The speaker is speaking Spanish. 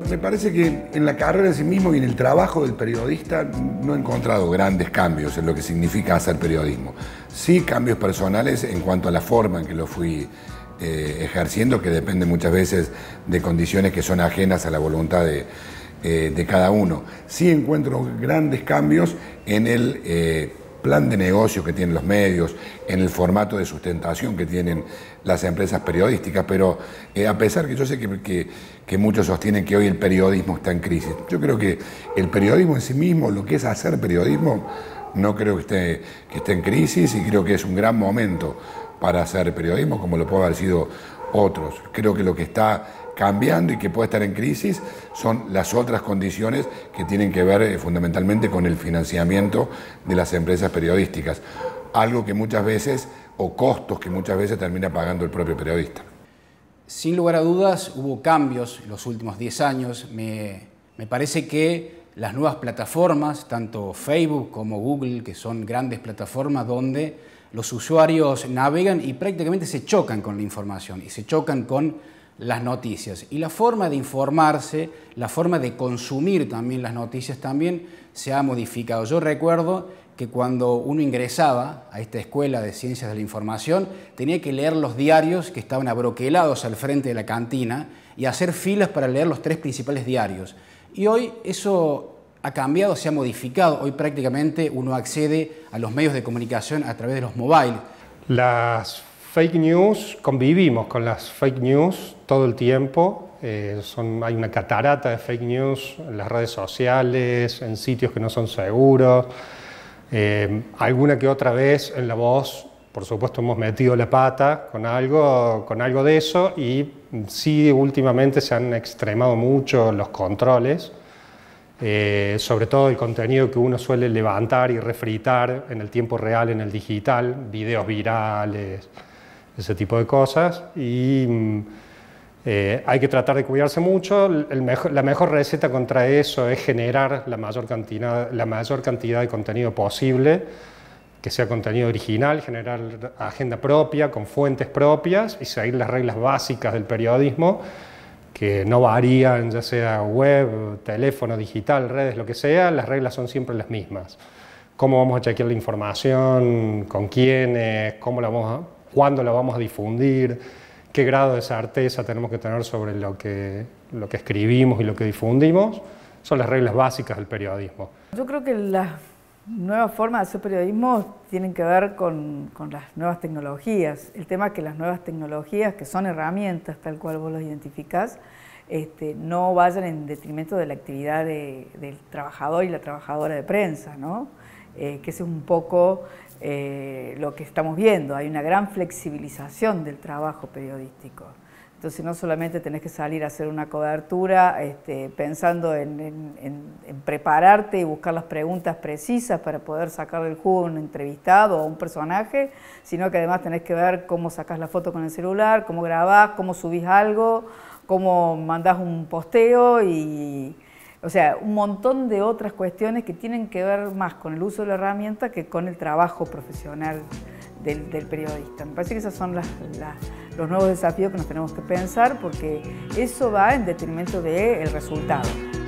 me parece que en la carrera en sí mismo y en el trabajo del periodista no he encontrado grandes cambios en lo que significa hacer periodismo. Sí cambios personales en cuanto a la forma en que lo fui ejerciendo, que depende muchas veces de condiciones que son ajenas a la voluntad de cada uno. Sí encuentro grandes cambios en el plan de negocio que tienen los medios, en el formato de sustentación que tienen las empresas periodísticas, pero a pesar que yo sé que muchos sostienen que hoy el periodismo está en crisis, yo creo que el periodismo en sí mismo, lo que es hacer periodismo, no creo que esté en crisis, y creo que es un gran momento para hacer periodismo, como lo puede haber sido otros. Creo que lo que está cambiando y que puede estar en crisis son las otras condiciones que tienen que ver fundamentalmente con el financiamiento de las empresas periodísticas, algo que muchas veces, o costos que muchas veces termina pagando el propio periodista. Sin lugar a dudas hubo cambios en los últimos 10 años. Me parece que las nuevas plataformas, tanto Facebook como Google, que son grandes plataformas donde los usuarios navegan y prácticamente se chocan con la información y se chocan con las noticias. Y la forma de informarse, la forma de consumir también las noticias también se ha modificado. Yo recuerdo que cuando uno ingresaba a esta escuela de Ciencias de la Información, tenía que leer los diarios que estaban abroquelados al frente de la cantina y hacer filas para leer los 3 principales diarios. Y hoy eso ha cambiado, se ha modificado. Hoy prácticamente uno accede a los medios de comunicación a través de los móviles. Las fake news, convivimos con las fake news todo el tiempo. Hay una catarata de fake news en las redes sociales, en sitios que no son seguros. Alguna que otra vez en La Voz, por supuesto, hemos metido la pata con algo de eso, y sí, últimamente se han extremado mucho los controles, sobre todo el contenido que uno suele levantar y refritar en el tiempo real, en el digital, videos virales, ese tipo de cosas, y hay que tratar de cuidarse mucho. La mejor receta contra eso es generar la mayor cantidad de contenido posible, que sea contenido original, generar agenda propia, con fuentes propias, y seguir las reglas básicas del periodismo, que no varían, ya sea web, teléfono, digital, redes, lo que sea. Las reglas son siempre las mismas. Cómo vamos a chequear la información, con quiénes, cuándo la vamos a difundir, qué grado de certeza tenemos que tener sobre lo que escribimos y lo que difundimos. Son las reglas básicas del periodismo. Yo creo que las nuevas formas de hacer periodismo tienen que ver con las nuevas tecnologías. El tema es que las nuevas tecnologías, que son herramientas tal cual vos los identificás, no vayan en detrimento de la actividad del trabajador y la trabajadora de prensa, ¿no? Que ese es un poco lo que estamos viendo. Hay una gran flexibilización del trabajo periodístico. Entonces no solamente tenés que salir a hacer una cobertura pensando en prepararte y buscar las preguntas precisas para poder sacarle el jugo a un entrevistado o a un personaje, sino que además tenés que ver cómo sacás la foto con el celular, cómo grabás, cómo subís algo, cómo mandás un posteo, o sea, un montón de otras cuestiones que tienen que ver más con el uso de la herramienta que con el trabajo profesional del periodista. Me parece que esos son los nuevos desafíos que nos tenemos que pensar, porque eso va en detrimento del resultado.